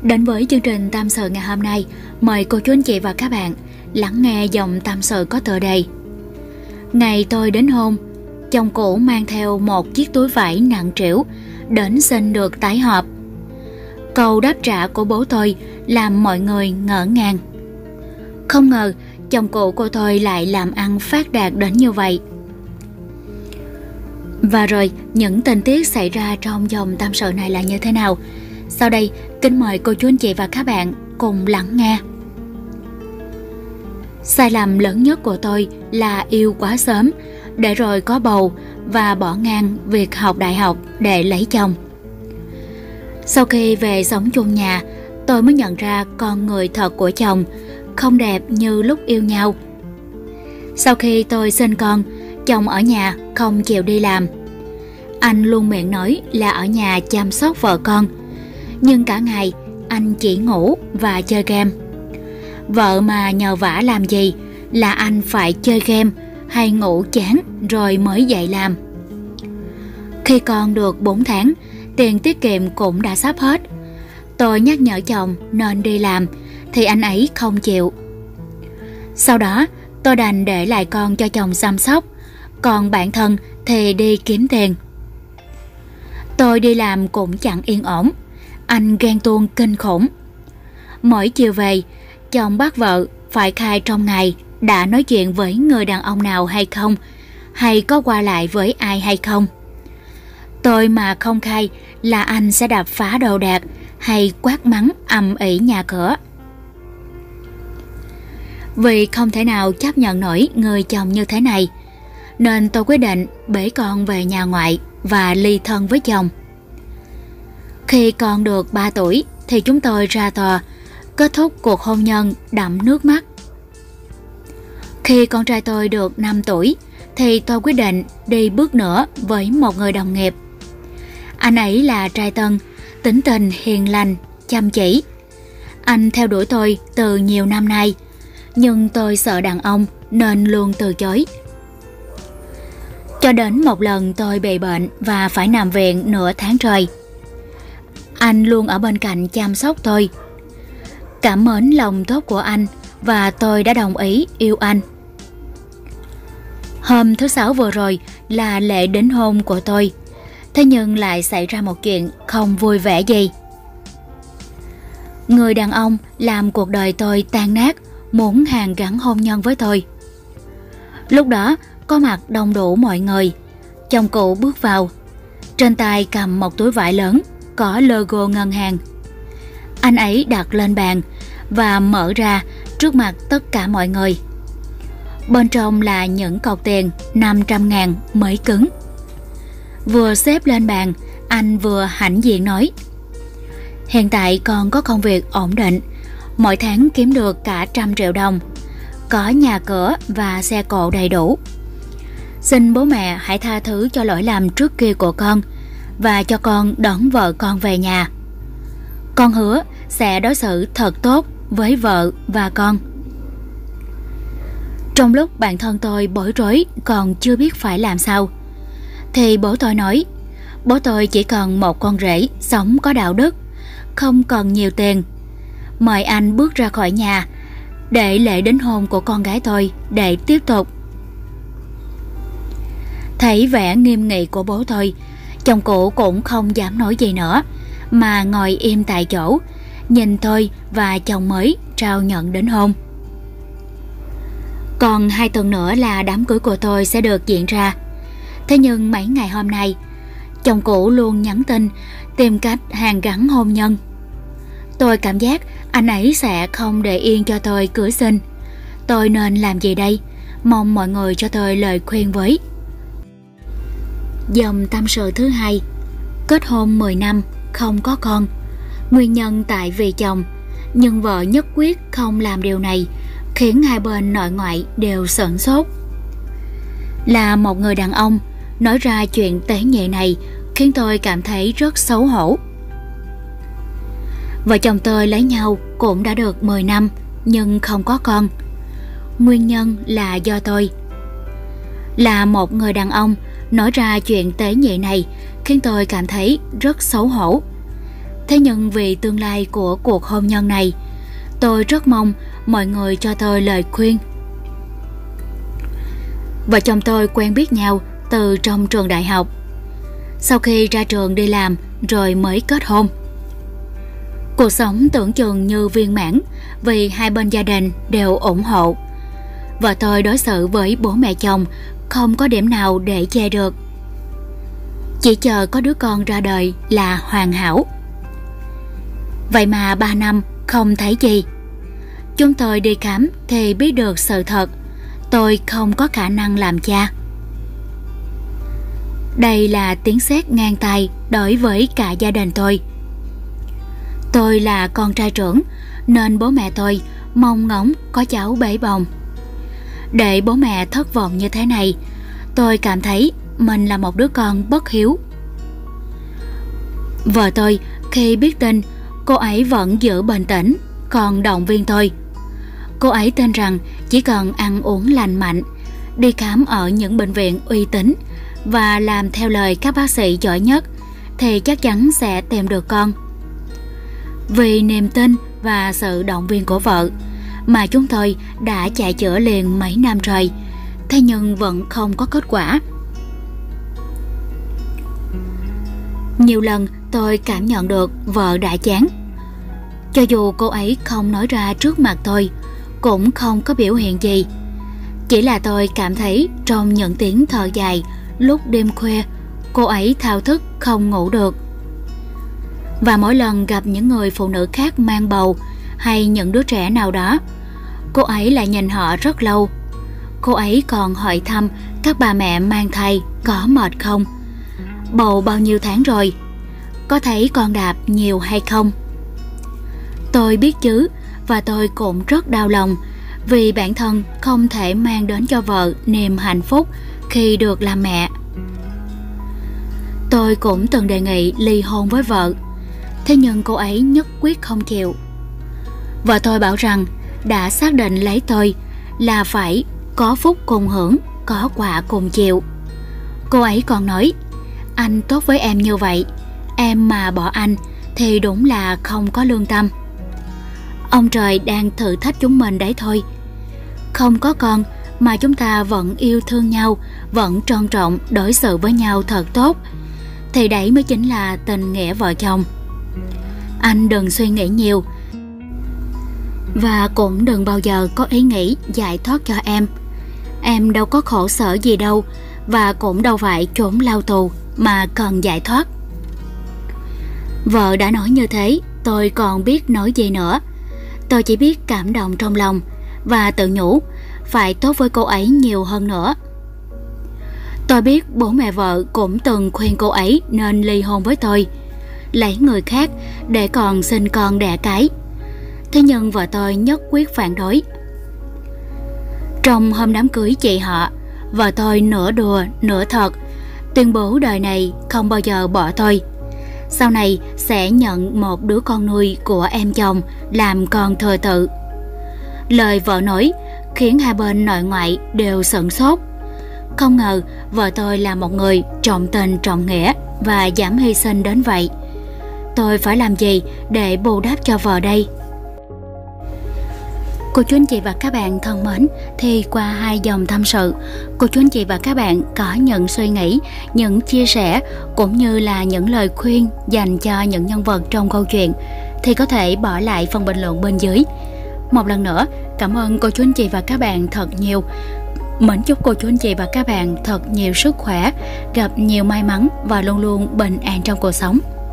Đến với chương trình tâm sự ngày hôm nay, mời cô chú anh chị và các bạn lắng nghe dòng tâm sự có tựa đề: Ngày tôi đến hôn, chồng cũ mang theo một chiếc túi vải nặng trĩu đến xin được tái hợp. Câu đáp trả của bố tôi làm mọi người ngỡ ngàng. Không ngờ chồng cũ của tôi lại làm ăn phát đạt đến như vậy. Và rồi những tình tiết xảy ra trong dòng tâm sự này là như thế nào? Sau đây kính mời cô chú anh chị và các bạn cùng lắng nghe. Sai lầm lớn nhất của tôi là yêu quá sớm, để rồi có bầu và bỏ ngang việc học đại học để lấy chồng. Sau khi về sống chung nhà, tôi mới nhận ra con người thật của chồng không đẹp như lúc yêu nhau. Sau khi tôi sinh con, chồng ở nhà không chịu đi làm. Anh luôn miệng nói là ở nhà chăm sóc vợ con, nhưng cả ngày anh chỉ ngủ và chơi game. Vợ mà nhờ vả làm gì là anh phải chơi game hay ngủ chán rồi mới dậy làm. Khi con được 4 tháng, tiền tiết kiệm cũng đã sắp hết. Tôi nhắc nhở chồng nên đi làm thì anh ấy không chịu. Sau đó tôi đành để lại con cho chồng chăm sóc, còn bản thân thì đi kiếm tiền. Tôi đi làm cũng chẳng yên ổn, anh ghen tuông kinh khủng. Mỗi chiều về, chồng bắt vợ phải khai trong ngày đã nói chuyện với người đàn ông nào hay không, hay có qua lại với ai hay không. Tôi mà không khai là anh sẽ đập phá đồ đạc hay quát mắng ầm ĩ nhà cửa. Vì không thể nào chấp nhận nổi người chồng như thế này, nên tôi quyết định bế con về nhà ngoại và ly thân với chồng. Khi con được 3 tuổi thì chúng tôi ra tòa, kết thúc cuộc hôn nhân đẫm nước mắt. Khi con trai tôi được 5 tuổi thì tôi quyết định đi bước nữa với một người đồng nghiệp. Anh ấy là trai tân, tính tình hiền lành, chăm chỉ. Anh theo đuổi tôi từ nhiều năm nay, nhưng tôi sợ đàn ông nên luôn từ chối. Cho đến một lần tôi bị bệnh và phải nằm viện nửa tháng trời. Anh luôn ở bên cạnh chăm sóc tôi. Cảm mến lòng tốt của anh và tôi đã đồng ý yêu anh. Hôm thứ Sáu vừa rồi là lễ đính hôn của tôi, thế nhưng lại xảy ra một chuyện không vui vẻ gì. Người đàn ông làm cuộc đời tôi tan nát, muốn hàn gắn hôn nhân với tôi. Lúc đó có mặt đông đủ mọi người. Chồng cũ bước vào, trên tay cầm một túi vải lớn có logo ngân hàng. Anh ấy đặt lên bàn và mở ra trước mặt tất cả mọi người. Bên trong là những cọc tiền 500.000 mới cứng. Vừa xếp lên bàn, anh vừa hãnh diện nói: Hiện tại con có công việc ổn định, mỗi tháng kiếm được cả 100 triệu đồng, có nhà cửa và xe cộ đầy đủ. Xin bố mẹ hãy tha thứ cho lỗi lầm trước kia của con và cho con đón vợ con về nhà. Con hứa sẽ đối xử thật tốt với vợ và con. Trong lúc bản thân tôi bối rối còn chưa biết phải làm sao, thì bố tôi nói bố tôi chỉ cần một con rể sống có đạo đức, không cần nhiều tiền. Mời anh bước ra khỏi nhà để lễ đính hôn của con gái tôi để tiếp tục. Thấy vẻ nghiêm nghị của bố tôi, chồng cũ cũng không dám nói gì nữa, mà ngồi im tại chỗ, nhìn tôi và chồng mới trao nhận đính hôn. Còn 2 tuần nữa là đám cưới của tôi sẽ được diễn ra. Thế nhưng mấy ngày hôm nay, chồng cũ luôn nhắn tin tìm cách hàn gắn hôn nhân. Tôi cảm giác anh ấy sẽ không để yên cho tôi cưới xin. Tôi nên làm gì đây? Mong mọi người cho tôi lời khuyên với. Dòng tâm sự thứ 2: Kết hôn 10 năm không có con. Nguyên nhân tại vì chồng, nhưng vợ nhất quyết không làm điều này, khiến hai bên nội ngoại đều sửng sốt. Là một người đàn ông, nói ra chuyện tế nhị này khiến tôi cảm thấy rất xấu hổ. Vợ chồng tôi lấy nhau cũng đã được 10 năm nhưng không có con. Nguyên nhân là do tôi. Là một người đàn ông, nói ra chuyện tế nhị này khiến tôi cảm thấy rất xấu hổ. Thế nhưng vì tương lai của cuộc hôn nhân này, tôi rất mong mọi người cho tôi lời khuyên. Vợ chồng tôi quen biết nhau từ trong trường đại học. Sau khi ra trường đi làm rồi mới kết hôn. Cuộc sống tưởng chừng như viên mãn vì hai bên gia đình đều ủng hộ. Vợ tôi đối xử với bố mẹ chồng không có điểm nào để chê được. Chỉ chờ có đứa con ra đời là hoàn hảo. Vậy mà 3 năm không thấy gì. Chúng tôi đi khám thì biết được sự thật, tôi không có khả năng làm cha. Đây là tiếng sét ngang tai đối với cả gia đình tôi. Tôi là con trai trưởng nên bố mẹ tôi mong ngóng có cháu bế bồng. Để bố mẹ thất vọng như thế này, tôi cảm thấy mình là một đứa con bất hiếu. Vợ tôi khi biết tin, cô ấy vẫn giữ bình tĩnh, còn động viên tôi. Cô ấy tin rằng chỉ cần ăn uống lành mạnh, đi khám ở những bệnh viện uy tín và làm theo lời các bác sĩ giỏi nhất thì chắc chắn sẽ tìm được con. Vì niềm tin và sự động viên của vợ mà chúng tôi đã chạy chữa liền mấy năm trời, thế nhưng vẫn không có kết quả. Nhiều lần tôi cảm nhận được vợ đã chán. Cho dù cô ấy không nói ra trước mặt tôi, cũng không có biểu hiện gì. Chỉ là tôi cảm thấy trong những tiếng thở dài lúc đêm khuya, cô ấy thao thức không ngủ được. Và mỗi lần gặp những người phụ nữ khác mang bầu hay những đứa trẻ nào đó, cô ấy lại nhìn họ rất lâu. Cô ấy còn hỏi thăm các bà mẹ mang thai có mệt không, bầu bao nhiêu tháng rồi, có thấy con đạp nhiều hay không. Tôi biết chứ, và tôi cũng rất đau lòng vì bản thân không thể mang đến cho vợ niềm hạnh phúc khi được làm mẹ. Tôi cũng từng đề nghị ly hôn với vợ, thế nhưng cô ấy nhất quyết không chịu. Vợ tôi bảo rằng đã xác định lấy tôi là phải có phúc cùng hưởng, có quả cùng chịu. Cô ấy còn nói, anh tốt với em như vậy, em mà bỏ anh thì đúng là không có lương tâm. Ông trời đang thử thách chúng mình đấy thôi. Không có con mà chúng ta vẫn yêu thương nhau, vẫn trân trọng đối xử với nhau thật tốt, thì đấy mới chính là tình nghĩa vợ chồng. Anh đừng suy nghĩ nhiều, và cũng đừng bao giờ có ý nghĩ giải thoát cho em. Em đâu có khổ sở gì đâu, và cũng đâu phải trốn lao tù mà cần giải thoát. Vợ đã nói như thế, tôi còn biết nói gì nữa. Tôi chỉ biết cảm động trong lòng và tự nhủ phải tốt với cô ấy nhiều hơn nữa. Tôi biết bố mẹ vợ cũng từng khuyên cô ấy nên ly hôn với tôi, lấy người khác để còn sinh con đẻ cái. Thế nhưng vợ tôi nhất quyết phản đối. Trong hôm đám cưới chị họ, vợ tôi nửa đùa nửa thật tuyên bố đời này không bao giờ bỏ tôi, sau này sẽ nhận một đứa con nuôi của em chồng làm con thừa tự. Lời vợ nói khiến hai bên nội ngoại đều sửng sốt. Không ngờ vợ tôi là một người trọng tình trọng nghĩa và dám hy sinh đến vậy. Tôi phải làm gì để bù đắp cho vợ đây? Cô chú anh chị và các bạn thân mến, thì qua hai dòng tâm sự, cô chú anh chị và các bạn có những suy nghĩ, những chia sẻ cũng như là những lời khuyên dành cho những nhân vật trong câu chuyện thì có thể bỏ lại phần bình luận bên dưới. Một lần nữa, cảm ơn cô chú anh chị và các bạn thật nhiều. Mến chúc cô chú anh chị và các bạn thật nhiều sức khỏe, gặp nhiều may mắn và luôn luôn bình an trong cuộc sống.